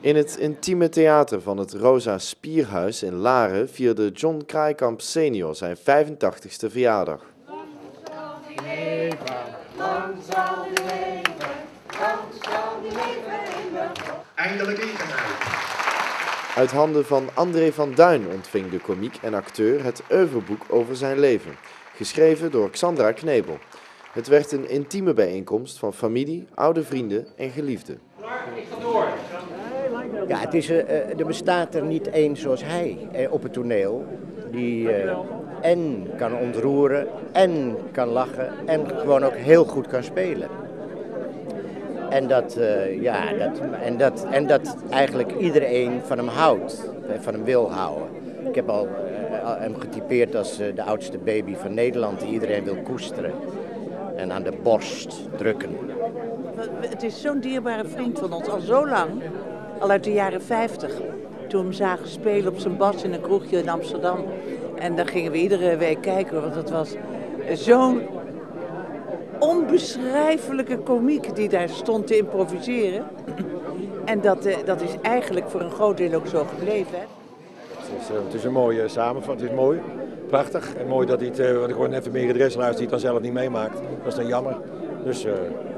In het intieme theater van het Rosa Spierhuis in Laren vierde John Kraaikamp senior zijn 85ste verjaardag. Lang zal die leven, lang zal die leven, lang zal die leven in de God. Eindelijk ingenaamd. Uit handen van André van Duin ontving de komiek en acteur het oeuvreboek over zijn leven, geschreven door Xandra Knebel. Het werd een intieme bijeenkomst van familie, oude vrienden en geliefden. Ja, er bestaat er niet één zoals hij op het toneel, die en kan ontroeren, en kan lachen, en gewoon ook heel goed kan spelen. En dat eigenlijk iedereen van hem houdt, van hem wil houden. Ik heb al hem getypeerd als de oudste baby van Nederland die iedereen wil koesteren en aan de borst drukken. Het is zo'n dierbare vriend van ons, al zo lang, al uit de jaren 50. Toen we hem zagen spelen op zijn bas in een kroegje in Amsterdam. En daar gingen we iedere week kijken, want het was zo'n onbeschrijfelijke komiek die daar stond te improviseren. En dat is eigenlijk voor een groot deel ook zo gebleven. Hè? Het is een mooie samenvatting, het is mooi, prachtig. En mooi dat hij het, want ik hoor net even meer dresselaars die het dan zelf niet meemaakt. Dat is dan jammer. Dus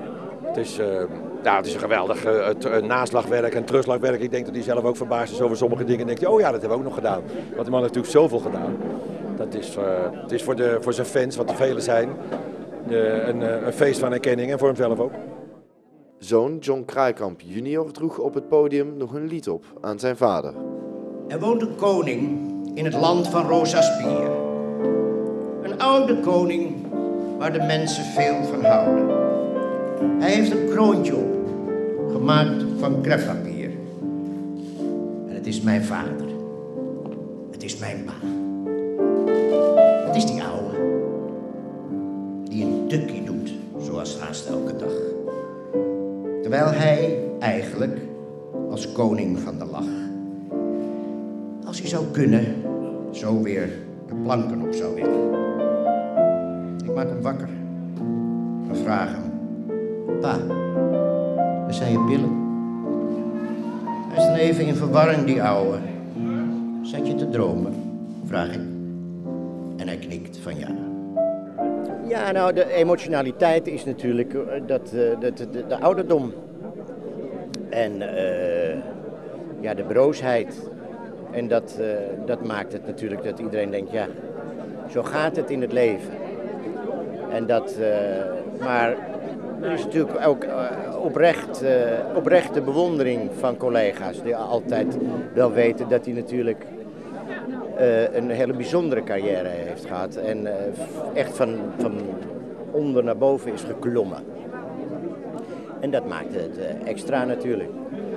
het is een geweldig naslagwerk en terugslagwerk. Ik denk dat hij zelf ook verbaasd is over sommige dingen. En denkt hij, oh ja, dat hebben we ook nog gedaan. Want de man heeft natuurlijk zoveel gedaan. Het is voor zijn fans, wat er velen zijn, een feest van erkenning en voor hemzelf ook. Zoon John Kraaikamp junior droeg op het podium nog een lied op aan zijn vader. Er woont een koning in het land van Rosa Spier. Een oude koning waar de mensen veel van houden. Hij heeft een kroontje op, gemaakt van crêpepapier. En het is mijn vader. Het is mijn pa. Het is die oude die een tukkie doet, zoals haast elke dag. Terwijl hij eigenlijk als koning van de lach, als hij zou kunnen, zo weer de planken op zou willen. Ik maak hem wakker en vraag hem: Pa, waar zijn je pillen? Hij is dan even in verwarring, die ouwe. Zat je te dromen? Vraag ik. En hij knikt van ja. Ja, nou, de emotionaliteit is natuurlijk de ouderdom. En de broosheid. En dat maakt het natuurlijk dat iedereen denkt, ja, zo gaat het in het leven. En maar er is natuurlijk ook oprechte bewondering van collega's die altijd wel weten dat hij natuurlijk een hele bijzondere carrière heeft gehad. En echt van onder naar boven is geklommen. En dat maakt het extra natuurlijk.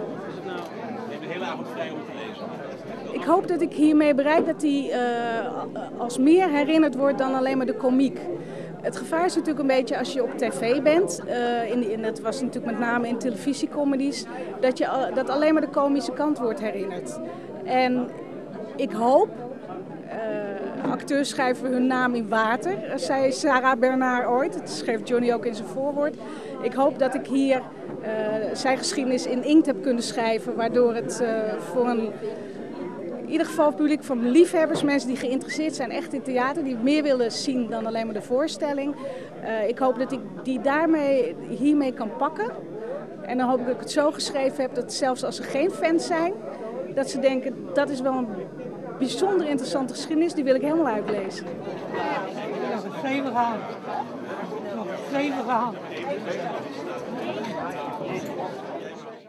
Ik hoop dat ik hiermee bereik dat hij als meer herinnerd wordt dan alleen maar de komiek. Het gevaar is natuurlijk een beetje als je op tv bent, dat was natuurlijk met name in televisiecomedies, dat alleen maar de komische kant wordt herinnerd. En ik hoop, acteurs schrijven hun naam in water, zei Sarah Bernard ooit, dat schreef Johnny ook in zijn voorwoord. Ik hoop dat ik hier zijn geschiedenis in inkt heb kunnen schrijven, waardoor het voor in ieder geval publiek van liefhebbers, mensen die geïnteresseerd zijn echt in theater, die meer willen zien dan alleen maar de voorstelling. Ik hoop dat ik die hiermee kan pakken. En dan hoop ik dat ik het zo geschreven heb dat zelfs als ze geen fans zijn, dat ze denken dat is wel een bijzonder interessante geschiedenis, die wil ik helemaal uitlezen. Nog een stevige hand. Nog een stevige hand.